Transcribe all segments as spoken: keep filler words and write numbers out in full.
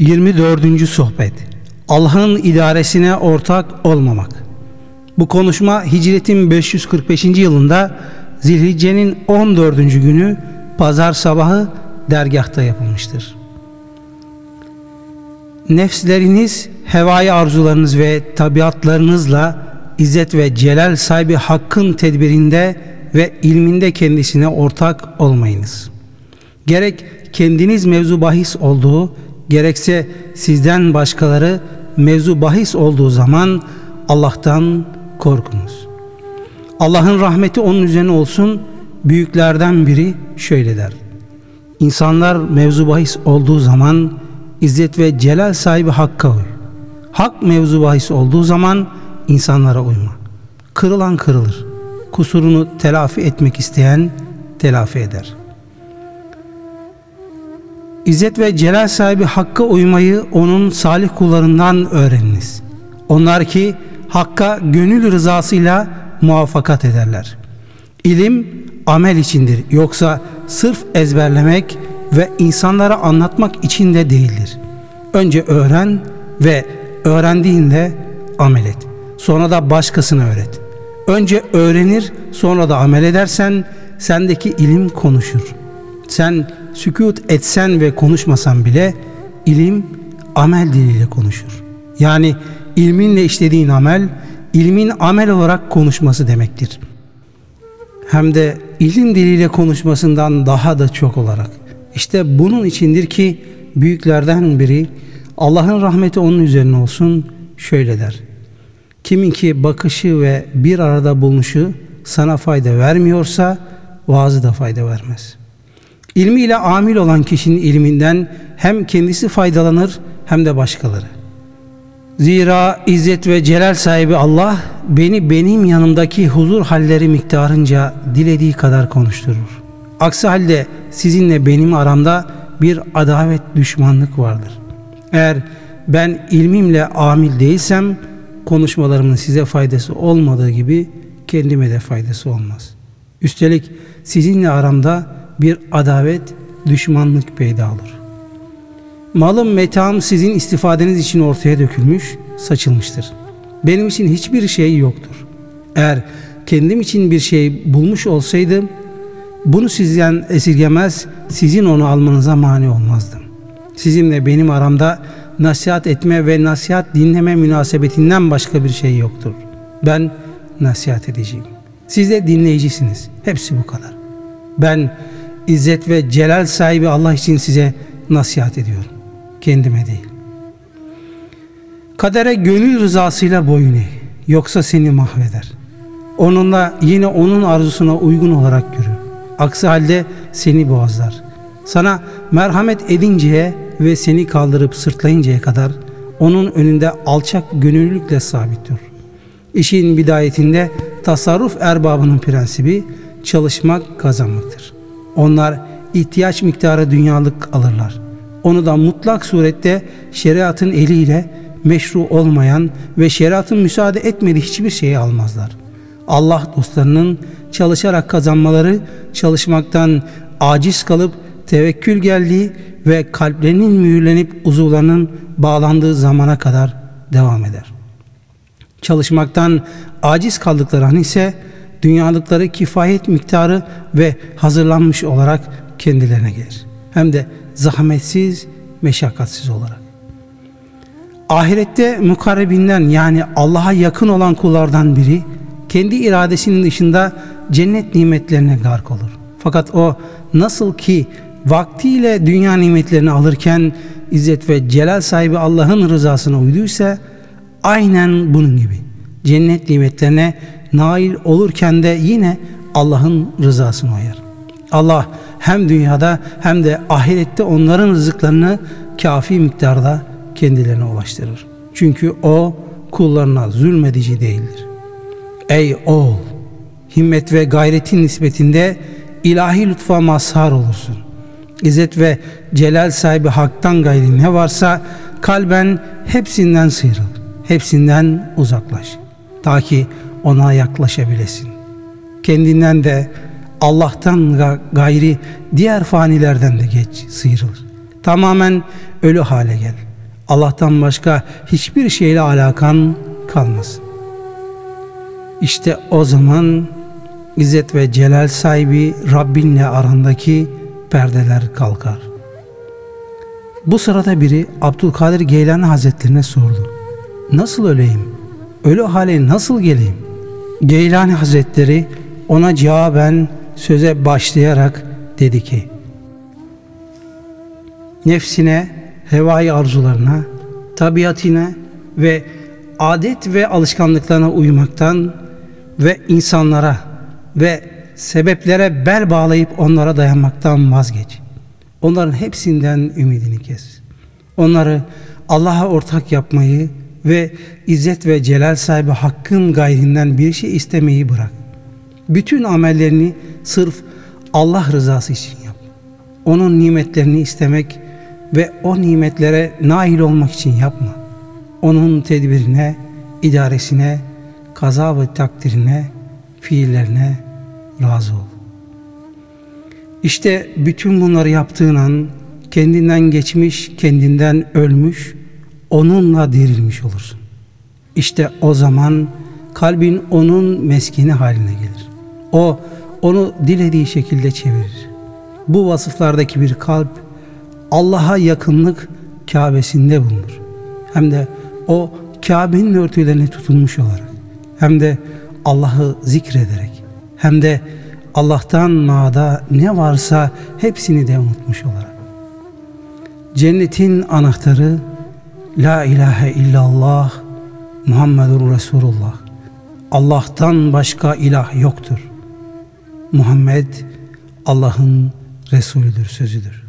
yirmi dördüncü sohbet. Allah'ın idaresine ortak olmamak. Bu konuşma hicretin beş yüz kırk beşinci yılında Zilhicce'nin on dördüncü günü pazar sabahı dergahta yapılmıştır. Nefsleriniz, hevai arzularınız ve tabiatlarınızla İzzet ve Celal sahibi Hakk'ın tedbirinde ve ilminde kendisine ortak olmayınız. Gerek kendiniz mevzu bahis olduğu, gerekse sizden başkaları mevzu bahis olduğu zaman Allah'tan korkunuz. Allah'ın rahmeti onun üzerine olsun. Büyüklerden biri şöyle der: İnsanlar mevzu bahis olduğu zaman İzzet ve Celal sahibi Hakk'a uy. Hak mevzu bahis olduğu zaman insanlara uyma. Kırılan kırılır. Kusurunu telafi etmek isteyen telafi eder. İzzet ve Celal sahibi Hakk'a uymayı onun salih kullarından öğreniniz. Onlar ki Hakk'a gönül rızasıyla muvaffakat ederler. İlim amel içindir, yoksa sırf ezberlemek ve insanlara anlatmak için de değildir. Önce öğren ve öğrendiğinde amel et. Sonra da başkasına öğret. Önce öğrenir, sonra da amel edersen sendeki ilim konuşur. Sen sükût etsen ve konuşmasan bile ilim amel diliyle konuşur. Yani ilminle işlediğin amel, ilmin amel olarak konuşması demektir. Hem de ilim diliyle konuşmasından daha da çok olarak. İşte bunun içindir ki büyüklerden biri, Allah'ın rahmeti onun üzerine olsun, şöyle der: Kimin ki bakışı ve bir arada bulunuşu sana fayda vermiyorsa vaazı da fayda vermez. İlmiyle amil olan kişinin ilminden hem kendisi faydalanır hem de başkaları. Zira İzzet ve Celal sahibi Allah beni benim yanımdaki huzur halleri miktarınca dilediği kadar konuşturur. Aksi halde sizinle benim aramda bir adavet, düşmanlık vardır. Eğer ben ilmimle amil değilsem konuşmalarımın size faydası olmadığı gibi kendime de faydası olmaz. Üstelik sizinle aramda bir adavet, düşmanlık peyda olur. Malım, metağım sizin istifadeniz için ortaya dökülmüş, saçılmıştır. Benim için hiçbir şey yoktur. Eğer kendim için bir şey bulmuş olsaydım, bunu sizden esirgemez, sizin onu almanıza mani olmazdım. Sizinle benim aramda nasihat etme ve nasihat dinleme münasebetinden başka bir şey yoktur. Ben nasihat edeceğim. Siz de dinleyicisiniz. Hepsi bu kadar. Ben İzzet ve Celal sahibi Allah için size nasihat ediyorum. Kendime değil. Kadere gönül rızasıyla boyun eğ. Yoksa seni mahveder. Onunla yine onun arzusuna uygun olarak yürü. Aksi halde seni boğazlar. Sana merhamet edinceye ve seni kaldırıp sırtlayıncaya kadar onun önünde alçak gönüllülükle sabit dur. İşin bidayetinde tasarruf erbabının prensibi çalışmak, kazanmaktır. Onlar ihtiyaç miktarı dünyalık alırlar. Onu da mutlak surette şeriatın eliyle meşru olmayan ve şeriatın müsaade etmediği hiçbir şeyi almazlar. Allah dostlarının çalışarak kazanmaları, çalışmaktan aciz kalıp tevekkül geldiği ve kalplerinin mühürlenip uzuvlarının bağlandığı zamana kadar devam eder. Çalışmaktan aciz kaldıkları an ise dünyalıkları kifayet miktarı ve hazırlanmış olarak kendilerine gelir. Hem de zahmetsiz, meşakkatsiz olarak. Ahirette mukarrebinden, yani Allah'a yakın olan kullardan biri kendi iradesinin dışında cennet nimetlerine gark olur. Fakat o nasıl ki vaktiyle dünya nimetlerini alırken İzzet ve Celal sahibi Allah'ın rızasına uyduysa, aynen bunun gibi cennet nimetlerine nail olurken de yine Allah'ın rızasına uyar. Allah hem dünyada hem de ahirette onların rızıklarını kafi miktarda kendilerine ulaştırır. Çünkü o kullarına zulmedici değildir. Ey oğul! Himmet ve gayretin nispetinde ilahi lütfa mazhar olursun. İzzet ve Celal sahibi Hak'tan gayri ne varsa kalben hepsinden sıyrıl. Hepsinden uzaklaş. Ta ki ona yaklaşabilesin. Kendinden de Allah'tan gayri diğer fanilerden de geç, sıyrıl. Tamamen ölü hale gel. Allah'tan başka hiçbir şeyle alakan kalmaz. İşte o zaman İzzet ve Celal sahibi Rabbinle arandaki perdeler kalkar. Bu sırada biri Abdülkadir Geylani Hazretlerine sordu. Nasıl öleyim? Ölü hale nasıl geleyim? Geylani Hazretleri ona cevaben söze başlayarak dedi ki, nefsine, hevai arzularına, tabiatine ve adet ve alışkanlıklarına uymaktan ve insanlara ve sebeplere bel bağlayıp onlara dayanmaktan vazgeç. Onların hepsinden ümidini kes. Onları Allah'a ortak yapmayı ve İzzet ve Celal sahibi Hakk'ın gayrinden bir şey istemeyi bırak. Bütün amellerini sırf Allah rızası için yap. Onun nimetlerini istemek ve o nimetlere nail olmak için yapma. Onun tedbirine, idaresine, kaza ve takdirine, fiillerine razı ol. İşte bütün bunları yaptığın an kendinden geçmiş, kendinden ölmüş, onunla dirilmiş olursun. İşte o zaman kalbin onun meskeni haline gelir. O onu dilediği şekilde çevirir. Bu vasıflardaki bir kalp Allah'a yakınlık Kabe'sinde bulunur. Hem de o Kabe'nin örtülerine tutulmuş olarak, hem de Allah'ı zikrederek, hem de Allah'tan mağda ne varsa hepsini de unutmuş olarak. Cennetin anahtarı La ilahe illallah Muhammedur Resulullah. Allah'tan başka ilah yoktur. Muhammed Allah'ın Resulüdür sözüdür.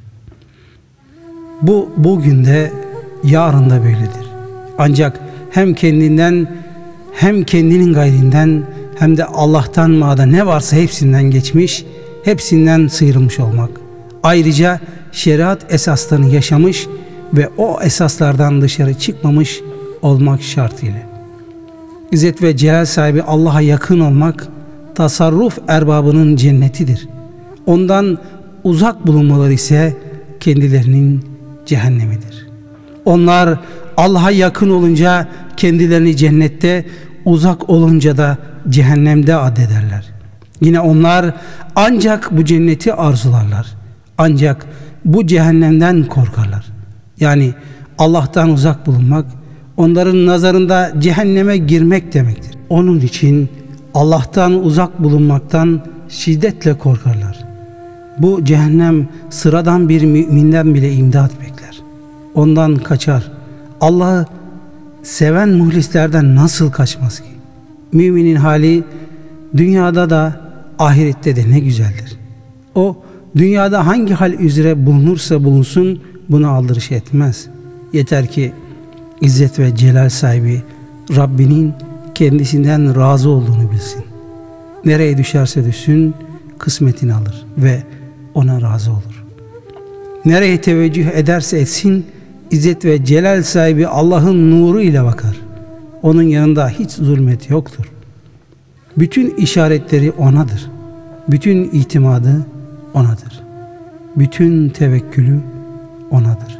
Bu bugün de yarın da böyledir. Ancak hem kendinden hem kendinin gayrinden hem de Allah'tan mağda ne varsa hepsinden geçmiş, hepsinden sıyrılmış olmak. Ayrıca şeriat esaslarını yaşamış ve o esaslardan dışarı çıkmamış olmak şartıyla. İzzet ve Celal sahibi Allah'a yakın olmak, tasarruf erbabının cennetidir. Ondan uzak bulunmaları ise kendilerinin cehennemidir. Onlar Allah'a yakın olunca kendilerini cennette, uzak olunca da cehennemde addederler. Yine onlar ancak bu cenneti arzularlar. Ancak bu cehennemden korkarlar. Yani Allah'tan uzak bulunmak, onların nazarında cehenneme girmek demektir. Onun için Allah'tan uzak bulunmaktan şiddetle korkarlar. Bu cehennem sıradan bir müminden bile imdat bekler. Ondan kaçar. Allah'ı seven muhlislerden nasıl kaçmaz ki? Müminin hali dünyada da ahirette de ne güzeldir. O dünyada hangi hal üzere bulunursa bulunsun buna aldırış etmez. Yeter ki İzzet ve Celal sahibi Rabbinin kendisinden razı olduğunu bilsin. Nereye düşerse düşsün kısmetini alır ve ona razı olur. Nereye teveccüh ederse etsin İzzet ve Celal sahibi Allah'ın nuru ile bakar. Onun yanında hiç zulmet yoktur. Bütün işaretleri O'nadır. Bütün itimadı O'nadır. Bütün tevekkülü O'nadır.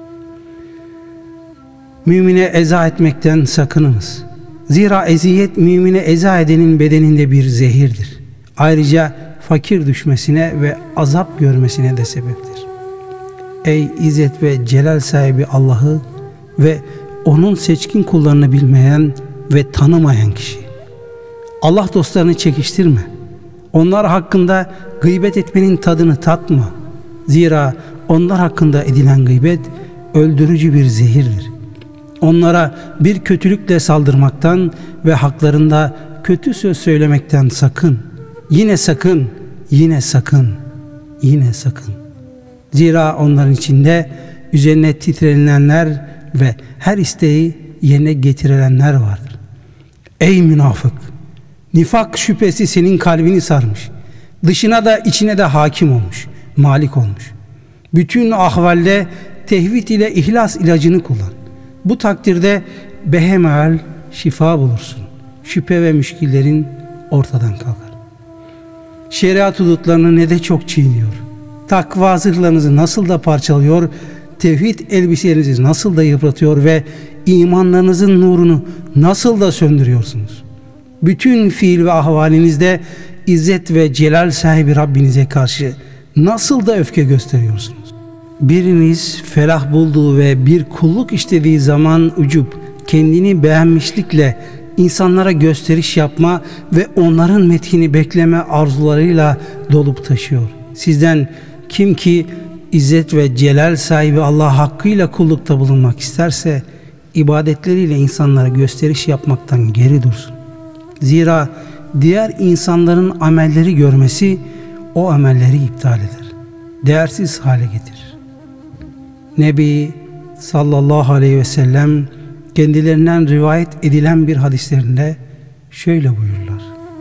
Mümine eza etmekten sakınınız. Zira eziyet mümine eza edenin bedeninde bir zehirdir. Ayrıca fakir düşmesine ve azap görmesine de sebeptir. Ey İzzet ve Celal sahibi Allah'ı ve onun seçkin kullarını bilmeyen ve tanımayan kişi. Allah dostlarını çekiştirme. Onlar hakkında gıybet etmenin tadını tatma. Zira onlar hakkında edilen gıybet öldürücü bir zehirdir. Onlara bir kötülükle saldırmaktan ve haklarında kötü söz söylemekten sakın. Yine sakın, yine sakın, yine sakın. Zira onların içinde üzerine titrenilenler ve her isteği yerine getirilenler vardır. Ey münafık! Nifak şüphesi senin kalbini sarmış. Dışına da içine de hakim olmuş, malik olmuş. Bütün ahvalde tevhid ile ihlas ilacını kullan. Bu takdirde behemel şifa bulursun. Şüphe ve müşkillerin ortadan kalkar. Şeriat hudutlarını ne de çok çiğniyor. Takva zırhlarınızı nasıl da parçalıyor, tevhid elbiselerinizi nasıl da yıpratıyor ve imanlarınızın nurunu nasıl da söndürüyorsunuz. Bütün fiil ve ahvalinizde İzzet ve celal sahibi Rabbinize karşı nasıl da öfke gösteriyorsunuz. Biriniz felah bulduğu ve bir kulluk işlediği zaman ucup, kendini beğenmişlikle insanlara gösteriş yapma ve onların methini bekleme arzularıyla dolup taşıyor. Sizden kim ki İzzet ve celal sahibi Allah hakkıyla kullukta bulunmak isterse ibadetleriyle insanlara gösteriş yapmaktan geri dursun. Zira diğer insanların amelleri görmesi o amelleri iptal eder, değersiz hale getirir. Nebi sallallahu aleyhi ve sellem kendilerinden rivayet edilen bir hadislerinde şöyle buyururlar: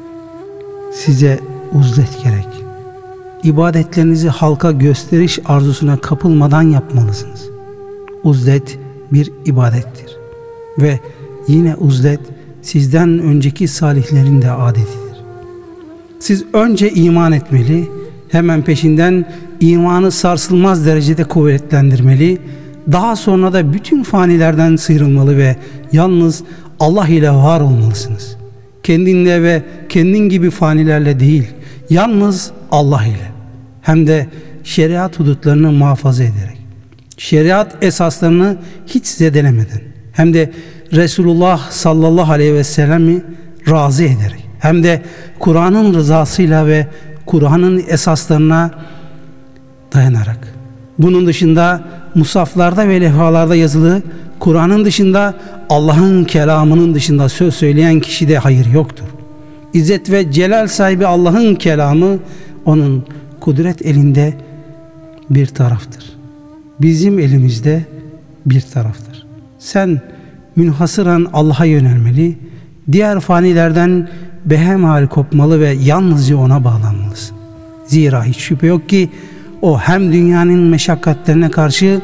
size uzlet gerek. İbadetlerinizi halka gösteriş arzusuna kapılmadan yapmalısınız. Uzlet bir ibadettir ve yine uzlet sizden önceki salihlerin de adetidir. Siz önce iman etmeli, hemen peşinden imanı sarsılmaz derecede kuvvetlendirmeli, daha sonra da bütün fanilerden sıyrılmalı ve yalnız Allah ile var olmalısınız. Kendinle ve kendin gibi fanilerle değil, yalnız Allah ile. Hem de şeriat hudutlarını muhafaza ederek, şeriat esaslarını hiç zedelemeden, hem de Resulullah sallallahu aleyhi ve sellem'i razı ederek, hem de Kur'an'ın rızasıyla ve Kur'an'ın esaslarına dayanarak. Bunun dışında musaflarda ve levhalarda yazılı Kur'an'ın dışında, Allah'ın kelamının dışında söz söyleyen kişide hayır yoktur. İzzet ve celal sahibi Allah'ın kelamı onun kudret elinde bir taraftır. Bizim elimizde bir taraftır. Sen münhasıran Allah'a yönelmeli, diğer fanilerden behemhal kopmalı ve yalnızca ona bağlanmalısın. Zira hiç şüphe yok ki o hem dünyanın meşakkatlerine karşı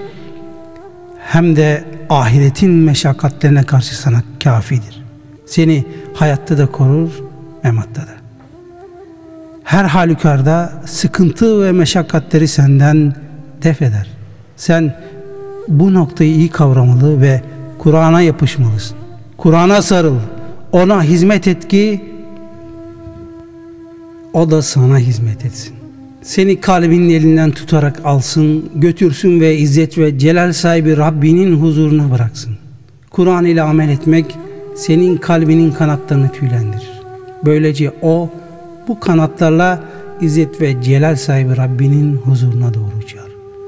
hem de ahiretin meşakkatlerine karşı sana kafidir. Seni hayatta da korur, mematta da. Her halükarda sıkıntı ve meşakkatleri senden def eder. Sen bu noktayı iyi kavramalı ve Kur'an'a yapışmalısın. Kur'an'a sarıl, ona hizmet et ki o da sana hizmet etsin. Seni kalbinin elinden tutarak alsın, götürsün ve İzzet ve celal sahibi Rabbinin huzuruna bıraksın. Kur'an ile amel etmek senin kalbinin kanatlarını tüylendirir. Böylece o bu kanatlarla İzzet ve celal sahibi Rabbinin huzuruna doğru uçar.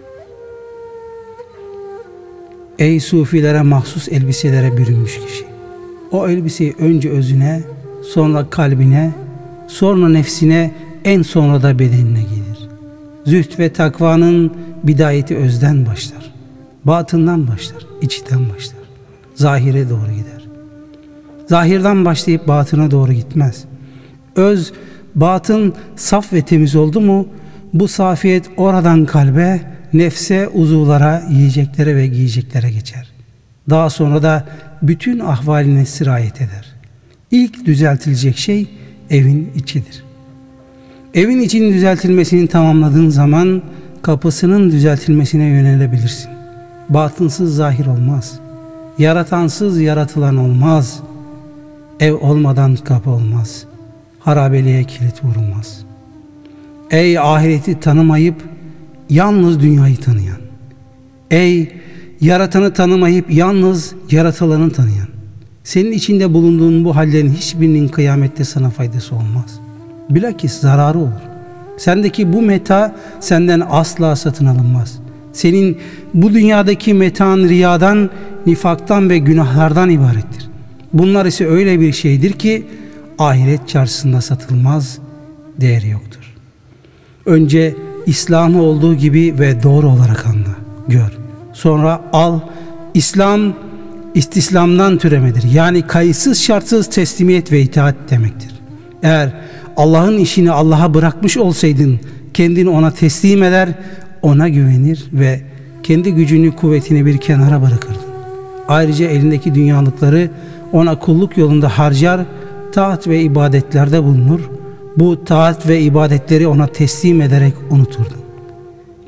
Ey sufilere mahsus elbiselere bürünmüş kişi! O elbiseyi önce özüne, sonra kalbine, sonra nefsine, en sonra da bedenine giydir. Zühd ve takvanın bidayeti özden başlar. Batından başlar, içten başlar. Zahire doğru gider. Zahirden başlayıp batına doğru gitmez. Öz, batın saf ve temiz oldu mu, bu safiyet oradan kalbe, nefse, uzuvlara, yiyeceklere ve giyeceklere geçer. Daha sonra da bütün ahvaline sirayet eder. İlk düzeltilecek şey evin içidir. Evin içinin düzeltilmesini tamamladığın zaman kapısının düzeltilmesine yönelebilirsin. Batınsız zahir olmaz. Yaratansız yaratılan olmaz. Ev olmadan kapı olmaz. Harabeliğe kilit vurulmaz. Ey ahireti tanımayıp yalnız dünyayı tanıyan. Ey yaratanı tanımayıp yalnız yaratılanı tanıyan. Senin içinde bulunduğun bu hallerin hiçbirinin kıyamette sana faydası olmaz. Bilakis zararı olur. Sendeki bu meta senden asla satın alınmaz. Senin bu dünyadaki metan riyadan, nifaktan ve günahlardan ibarettir. Bunlar ise öyle bir şeydir ki ahiret çarşısında satılmaz, değeri yoktur. Önce İslam'ı olduğu gibi ve doğru olarak anla, gör. Sonra al. İslam, istislamdan türemedir. Yani kayıtsız şartsız teslimiyet ve itaat demektir. Eğer Allah'ın işini Allah'a bırakmış olsaydın, kendini ona teslim eder, ona güvenir ve kendi gücünü, kuvvetini bir kenara bırakırdın. Ayrıca elindeki dünyalıkları ona kulluk yolunda harcar, taat ve ibadetlerde bulunur. Bu taat ve ibadetleri ona teslim ederek unuturdun.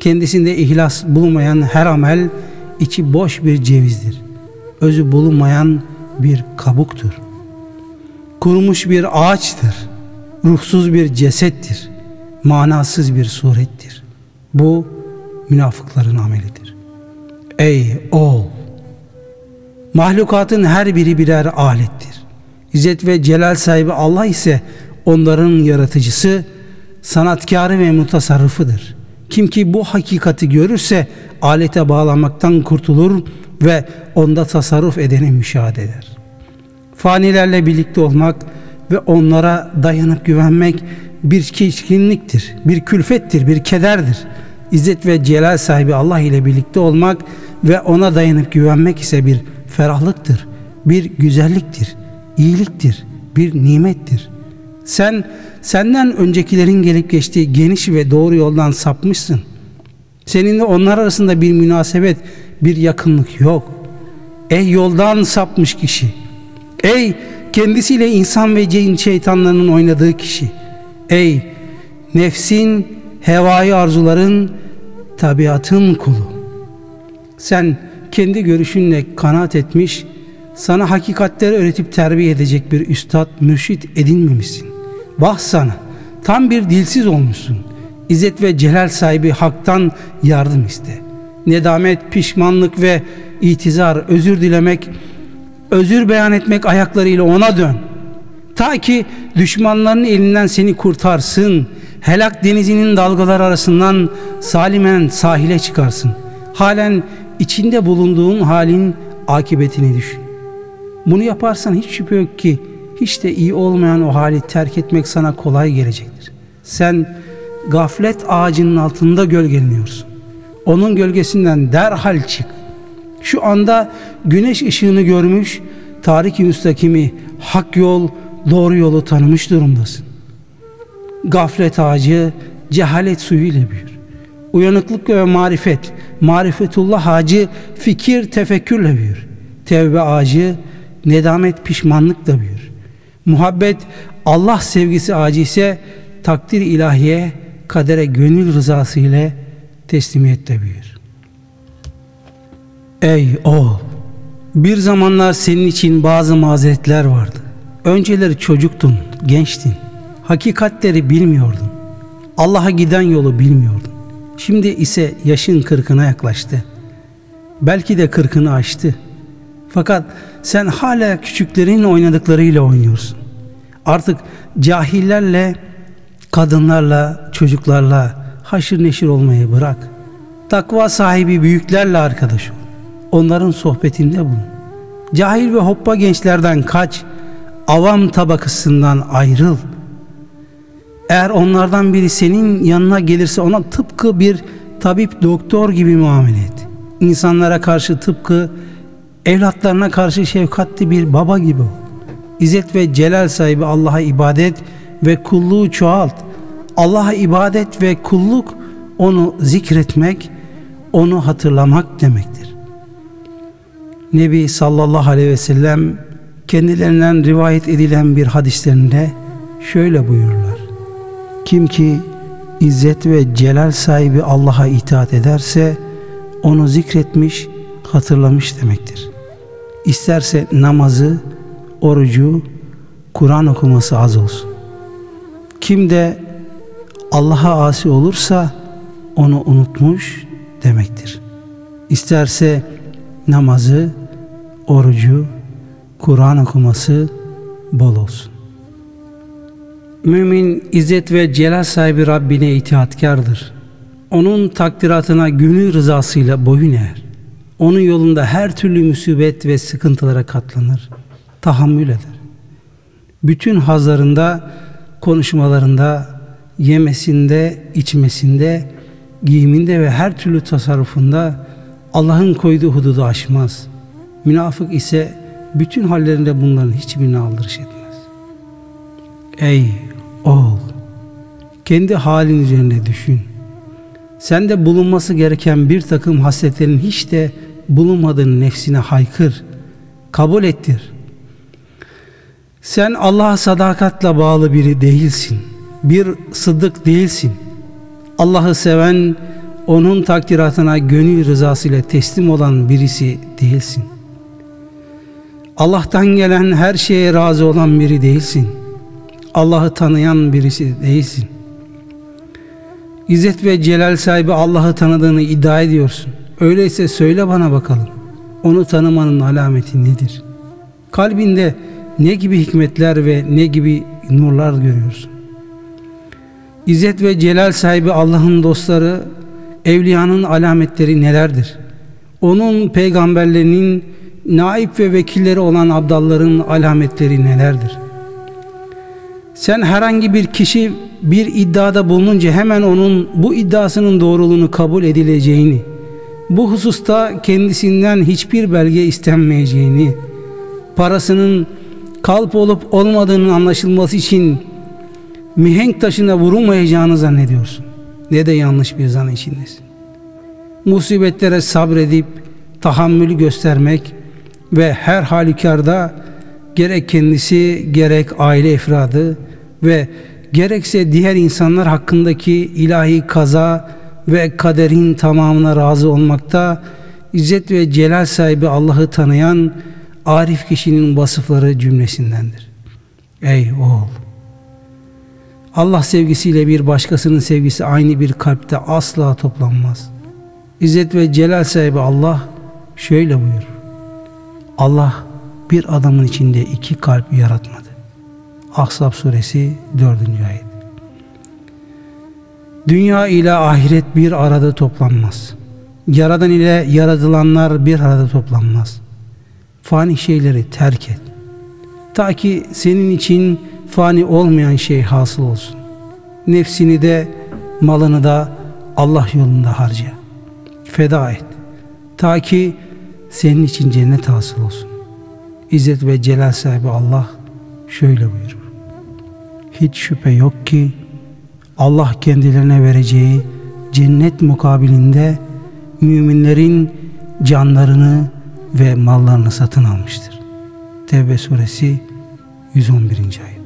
Kendisinde ihlas bulunmayan her amel içi boş bir cevizdir. Özü bulunmayan bir kabuktur. Kurumuş bir ağaçtır. Ruhsuz bir cesettir. Manasız bir surettir. Bu münafıkların amelidir. Ey oğul! Mahlukatın her biri birer alettir. İzzet ve celal sahibi Allah ise onların yaratıcısı, sanatkarı ve mutasarrıfıdır. Kim ki bu hakikati görürse alete bağlanmaktan kurtulur ve onda tasarruf edeni müşahede eder. Fanilerle birlikte olmak ve onlara dayanıp güvenmek bir çirkinliktir, bir külfettir, bir kederdir. İzzet ve celal sahibi Allah ile birlikte olmak ve ona dayanıp güvenmek ise bir ferahlıktır, bir güzelliktir, iyiliktir, bir nimettir. Sen, senden öncekilerin gelip geçtiği geniş ve doğru yoldan sapmışsın. Seninle onlar arasında bir münasebet, bir yakınlık yok. Ey yoldan sapmış kişi! Ey kendisiyle insan ve cin şeytanlarının oynadığı kişi! Ey nefsin, hevai arzuların, tabiatın kulu! Sen kendi görüşünle kanaat etmiş, sana hakikatleri öğretip terbiye edecek bir üstad, mürşit edinmemişsin. Vah sana! Tam bir dilsiz olmuşsun. İzzet ve celal sahibi haktan yardım iste. Nedamet, pişmanlık ve itizar, özür dilemek, özür beyan etmek ayaklarıyla ona dön. Ta ki düşmanların elinden seni kurtarsın. Helak denizinin dalgaları arasından salimen sahile çıkarsın. Halen içinde bulunduğun halin akıbetini düşün. Bunu yaparsan hiç şüphe yok ki hiç de iyi olmayan o hali terk etmek sana kolay gelecektir. Sen gaflet ağacının altında gölgeleniyorsun. Onun gölgesinden derhal çık. Şu anda güneş ışığını görmüş, tarik-i müstakimi, hak yol, doğru yolu tanımış durumdasın. Gaflet ağacı cehalet suyu ile büyür. Uyanıklık ve marifet, marifetullah ağacı fikir, tefekkürle büyür. Tevbe ağacı nedamet, pişmanlıkla büyür. Muhabbet, Allah sevgisi ağacı ise takdir ilahiye, kadere gönül rızası ile teslimiyetle büyür. Ey oğul! Bir zamanlar senin için bazı mazeretler vardı. Önceleri çocuktun, gençtin. Hakikatleri bilmiyordun. Allah'a giden yolu bilmiyordun. Şimdi ise yaşın kırkına yaklaştı. Belki de kırkını aştı. Fakat sen hala küçüklerin oynadıklarıyla oynuyorsun. Artık cahillerle, kadınlarla, çocuklarla haşır neşir olmayı bırak. Takva sahibi büyüklerle arkadaş ol. Onların sohbetinde bulun. Cahil ve hoppa gençlerden kaç. Avam tabakasından ayrıl. Eğer onlardan biri senin yanına gelirse ona tıpkı bir tabip, doktor gibi muamele et. İnsanlara karşı tıpkı evlatlarına karşı şefkatli bir baba gibi ol. İzzet ve celal sahibi Allah'a ibadet ve kulluğu çoğalt. Allah'a ibadet ve kulluk, onu zikretmek, onu hatırlamak demektir. Nebi sallallahu aleyhi ve sellem kendilerinden rivayet edilen bir hadislerinde şöyle buyururlar: kim ki İzzet ve celal sahibi Allah'a itaat ederse onu zikretmiş, hatırlamış demektir. İsterse namazı, orucu, Kur'an okuması az olsun. Kim de Allah'a asi olursa onu unutmuş demektir. İsterse namazı, orucu, Kur'an okuması bol olsun. Mümin, İzzet ve celal sahibi Rabbine itaatkardır. Onun takdiratına gönül rızasıyla boyun eğer. Onun yolunda her türlü musibet ve sıkıntılara katlanır, tahammül eder. Bütün hazlarında, konuşmalarında, yemesinde, içmesinde, giyiminde ve her türlü tasarrufunda Allah'ın koyduğu hududu aşmaz. Münafık ise bütün hallerinde bunların hiçbirine aldırış etmez. Ey oğul! Kendi halin üzerinde düşün. Sende bulunması gereken bir takım hasletlerin hiç de bulunmadığını nefsine haykır, kabul ettir. Sen Allah'a sadakatle bağlı biri değilsin. Bir sıddık değilsin. Allah'ı seven, onun takdiratına gönül rızası ile teslim olan birisi değilsin. Allah'tan gelen her şeye razı olan biri değilsin. Allah'ı tanıyan birisi değilsin. İzzet ve celal sahibi Allah'ı tanıdığını iddia ediyorsun. Öyleyse söyle bana bakalım, onu tanımanın alameti nedir? Kalbinde ne gibi hikmetler ve ne gibi nurlar görüyorsun? İzzet ve celal sahibi Allah'ın dostları, evliyanın alametleri nelerdir? Onun peygamberlerinin naib ve vekilleri olan abdalların alametleri nelerdir? Sen herhangi bir kişi bir iddiada bulununca hemen onun bu iddiasının doğruluğunu kabul edileceğini, bu hususta kendisinden hiçbir belge istenmeyeceğini, parasının kalp olup olmadığının anlaşılması için mihenk taşına vurulmayacağını zannediyorsun. Ne de yanlış bir zan içindesin. Musibetlere sabredip tahammülü göstermek ve her halükarda gerek kendisi gerek aile efradı ve gerekse diğer insanlar hakkındaki ilahi kaza ve kaderin tamamına razı olmakta İzzet ve celal sahibi Allah'ı tanıyan arif kişinin vasıfları cümlesindendir. Ey oğul! Allah sevgisiyle bir başkasının sevgisi aynı bir kalpte asla toplanmaz. İzzet ve celal sahibi Allah şöyle buyurur: Allah bir adamın içinde iki kalp yaratmadı. Ahzab suresi dördüncü ayet. Dünya ile ahiret bir arada toplanmaz. Yaradan ile yaratılanlar bir arada toplanmaz. Fani şeyleri terk et. Ta ki senin için fani olmayan şey hasıl olsun. Nefsini de malını da Allah yolunda harca. Feda et. Ta ki senin için cennet hasıl olsun. İzzet ve celal sahibi Allah şöyle buyurur: hiç şüphe yok ki Allah kendilerine vereceği cennet mukabilinde müminlerin canlarını ve mallarını satın almıştır. Tevbe suresi yüz on birinci ayet.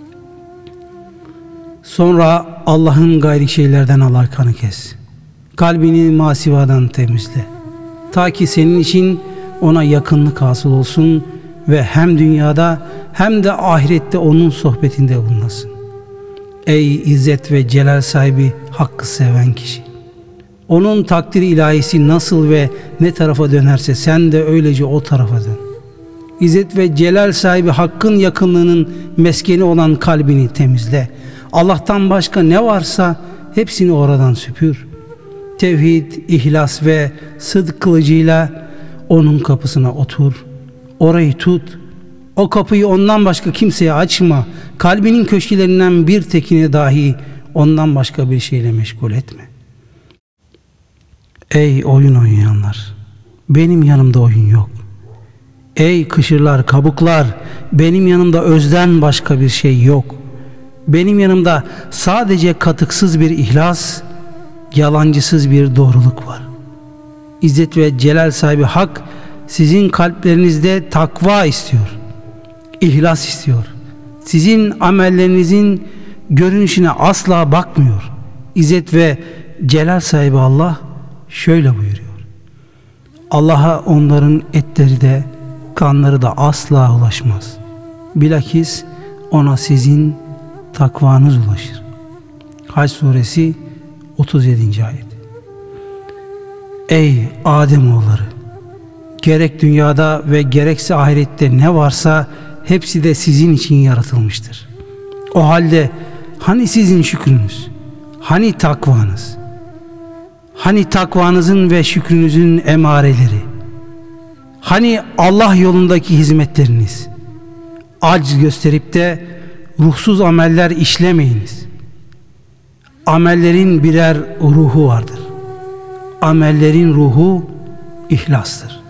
Sonra Allah'ın gayri şeylerden alakanı kes. Kalbini masivadan temizle. Ta ki senin için ona yakınlık hasıl olsun ve hem dünyada hem de ahirette onun sohbetinde bulunasın. Ey İzzet ve celal sahibi hakkı seven kişi! Onun takdiri ilahisi nasıl ve ne tarafa dönerse sen de öylece o tarafa dön. İzzet ve celal sahibi hakkın yakınlığının meskeni olan kalbini temizle. Allah'tan başka ne varsa hepsini oradan süpür. Tevhid, ihlas ve sıdk kılıcıyla onun kapısına otur. Orayı tut. O kapıyı ondan başka kimseye açma. Kalbinin köşklerinden bir tekini dahi ondan başka bir şeyle meşgul etme. Ey oyun oynayanlar! Benim yanımda oyun yok. Ey kışırlar, kabuklar! Benim yanımda özden başka bir şey yok. Benim yanımda sadece katıksız bir ihlas, yalancısız bir doğruluk var. İzzet ve celal sahibi Hak sizin kalplerinizde takva istiyor, ihlas istiyor. Sizin amellerinizin görünüşüne asla bakmıyor. İzzet ve celal sahibi Allah şöyle buyuruyor: Allah'a onların etleri de kanları da asla ulaşmaz. Bilakis ona sizin takvanız ulaşır. Hac suresi otuz yedinci ayet. Ey Ademoğulları! Gerek dünyada ve gerekse ahirette ne varsa hepsi de sizin için yaratılmıştır. O halde hani sizin şükrünüz? Hani takvanız? Hani takvanızın ve şükrünüzün emareleri? Hani Allah yolundaki hizmetleriniz? Aciz gösterip de ruhsuz ameller işlemeyiniz. Amellerin birer ruhu vardır. Amellerin ruhu ihlastır.